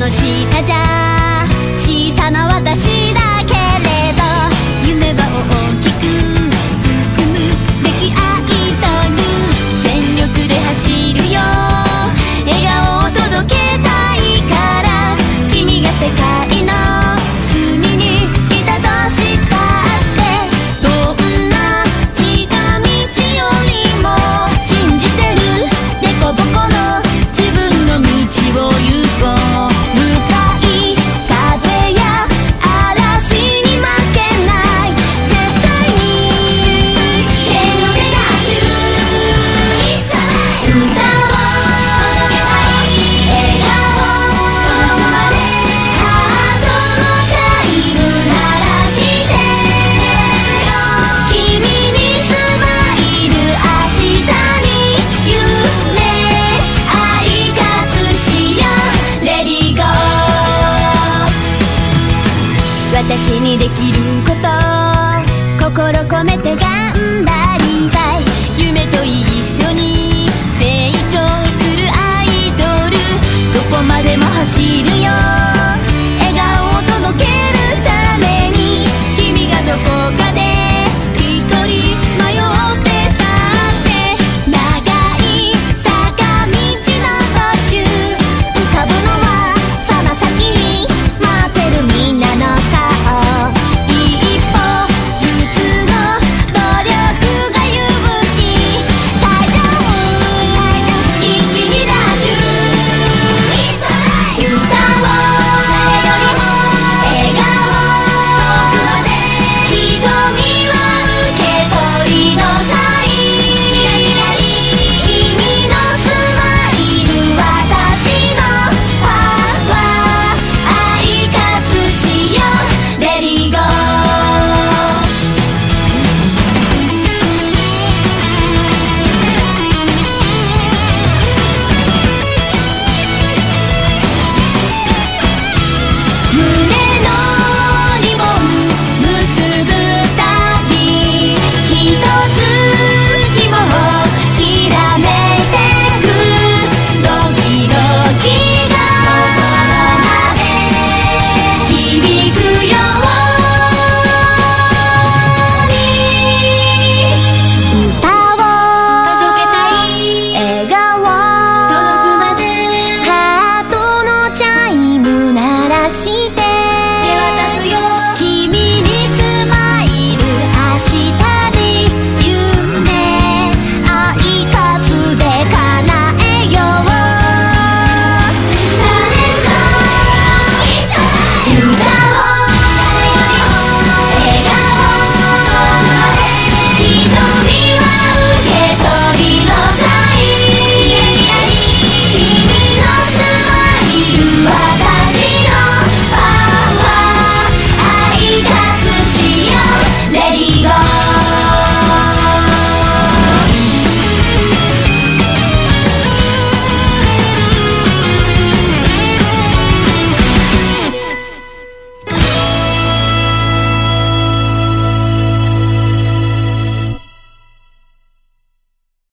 の下じゃ小さな私だけれど、夢は大きく進むべきアイドル、全力で走るよ、笑顔を届けたいから、君が世界の隅にいたとしたって、どんな近道よりも信じてる、でこぼこの自分の道を行こう。向かい風や嵐に負けない、絶対にせーのでダッシュ、歌を届けたい、笑顔までハートのチャイム鳴らしてですよ、君にスマイル、明日に夢、愛活しよう、レディーゴー。私にできること、心込めて頑張